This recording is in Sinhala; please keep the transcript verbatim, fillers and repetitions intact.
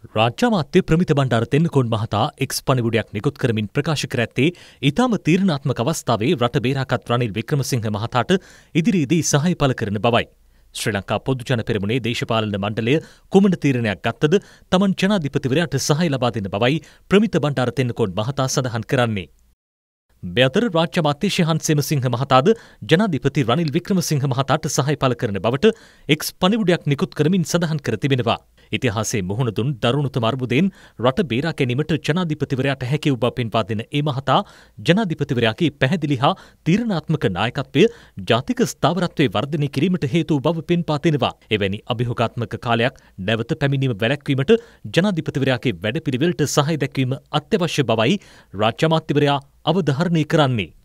රාජ්‍ය අමාත්‍ය ප්‍රමිත බණ්ඩාර තෙන්නකෝන් මහතා එක්ස් පණිවුඩයක් නිකුත් කරමින් ප්‍රකාශ කර ඇත්තේ ඉතාම තීරණාත්මක අවස්ථාවේ රට බේරාගත් රනිල් වික්‍රමසිංහ මහතාට ඉදිරියේදී සහාය පළ කරන බවයි. ශ්‍රී ලංකා පොදු ජන පෙරමුණේ දේශපාලන මණ්ඩලය කුමන තීරණයක් ගත්තද තමන් ජනාධිපතිවරයාට සහාය ලබා දෙන බවයි ප්‍රමිත බණ්ඩාර තෙන්නකෝන් මහතා සඳහන් කරන්නේ. මේ අතර රාජ්‍ය අමාත්‍ය ශිහාන් සේමසිංහ මහතාද ජනාධිපති රනිල් වික්‍රමසිංහ මහතාට සහාය පළ කරන බවට එක්ස් පණිවුඩයක් නිකුත් කරමින් සඳහන් කර තිබෙනවා. ඉතිහාසයේ මුහුණ දුන් දරුණුතම අර්බුදයෙන් රට බේරා ගැනීමට ජනාධිපතිවරයාට හැකි වූ බව පෙන්වා දෙන ඒ මහතා ජනාධිපතිවරයාගේ පැහැදිලි හා තීරණාත්මක නායකත්වය ජාතික ස්ථාවරත්වයේ වර්ධනය කිරීමට හේතු බව පෙන්වා දෙනවා. එවැනි අභියෝගාත්මක කාලයක් නැවත පැමිණීම වැළැක්වීමට ජනාධිපතිවරයාගේ වැඩපිළිවෙලට සහාය දැක්වීම අත්‍යවශ්‍ය බවයි රාජ්‍ය අමාත්‍යවරයා අවධාරණය කරන්නේ.